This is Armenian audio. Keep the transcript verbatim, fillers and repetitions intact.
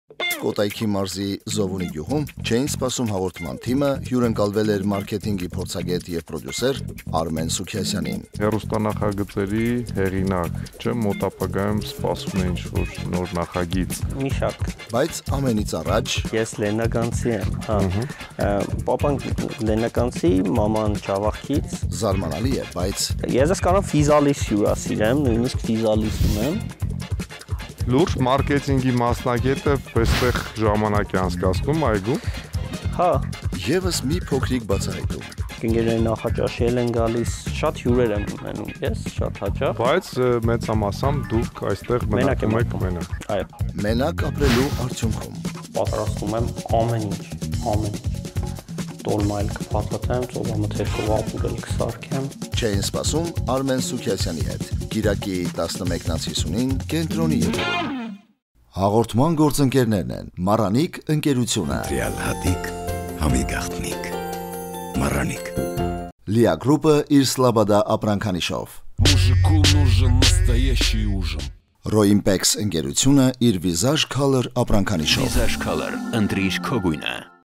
Կոտայքի մարզի Զովունի գյուղում չէին սպասում հաղորդման թիմը հյուրընկալվել էր մարքեթինգի փորձագետ եւ պրոդյուսեր Արմեն Սուքիասյանին։ Հեռուստանախագծերի հեղինակ, չէ, մոտ ապագայում սպասում է ինչ-որ նոր նախագիծ։ Մի շարք։ Բայց ամենից առաջ Ես լեննականցի եմ, հա։ Պապան լեննականցի, մաման Ջավախից։ Զարմանալի է, բայց Ես կարող ֆիզալիս հյուրասիրեմ, նույնիսկ ֆիզալիս ունեմ։ Լուրջ մարքեթինգի մասնագետը այստեղ ժամանակ է անցկացնում այգու։ Հա, եւս մի փոքրիկ բացահայտում։ Ընկերները նախաճաշել են գալիս, շատ հյուրեր եմ ունենում, ես շատ հաճախ։ Բայց մեծամասամբ դուք այստեղ մնում եք մենակ։ Այո։ Մենակ ապրելու արդյունքում Պատրաստում եմ ամեն ինչ, ամեն ինչ։ Տոլմայել կպատատեմ, ծովամթերքով ապուրել կսարքեմ։ Չէին սպասում Արմեն Սուքիասյանի հետ։ Կիրակի տասնմեկից հիսունին կենտրոնի եթերում։ Հաղորդման գործընկերներն են Մարանիկ ընկերությունը, Ռեալ Հատիկ, Համիգախտնիկ, Մարանիկ, Լիա գրուպը իր Սլաբադա ապրանքանիշով, Մուժիկու нужен настоящий ужин, Roimpex ընկերությունը իր Visage Color ապրանքանիշով, Visage Color, ընտրիր քո գույնը։